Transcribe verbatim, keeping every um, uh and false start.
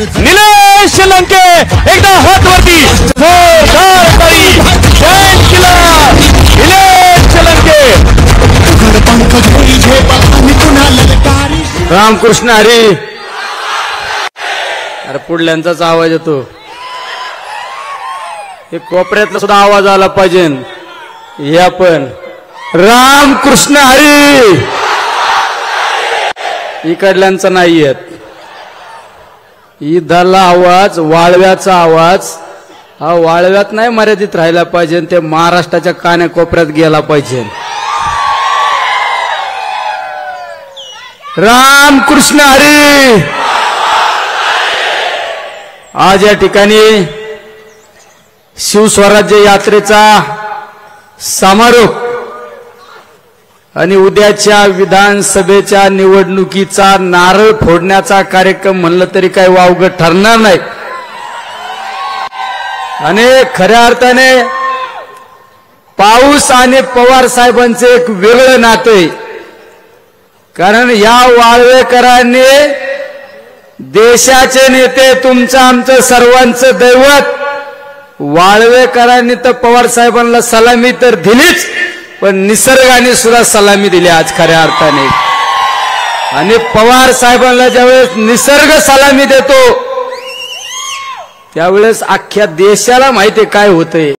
निलेश लंके एकदा हात वरती जोरदार ताली जय किल्ला निलेश लंके रामकृष्ण हरी अरे पुढल्यांचाच आवाज येतो हे कोपऱ्यातला सुद्धा आवाज आला पाहिजे हे आपण रामकृष्ण हरी इकडल्यांचा नाही येत ईदाला आवाज वाळव्याचा आवाज हा वाळव्यात नाही मर्यादित राहिला पाहिजे ते महाराष्ट्राच्या कानाकोपऱ्यात गेला पाहिजे रामकृष्ण हरी आज या ठिकाणी शिवस्वराज्य यात्रेचा समारोप आणि उद्याच्या विधानसभेच्या निवडणुकीचा नारळ फोडण्याचा कार्यक्रम म्हणलं तरी काही वावगं ठरणार नाही आणि खऱ्या अर्थाने पाऊस आणि पवार साहेबांचे एक वेगळं नातं आहे कारण या वाळवेकरांनी देशाचे नेते तुमचं आमचं सर्वांचं दैवत वाळवेकरांनी तर पवार साहेबांना सलामी तर दिलीच पण निसर्गाने सुद्धा सलामी दिली आज खऱ्या अर्थाने आणि पवार साहेबांना ज्यावेळेस निसर्ग सलामी देतो त्यावेळेस अख्ख्या देशाला माहिती काय होतंय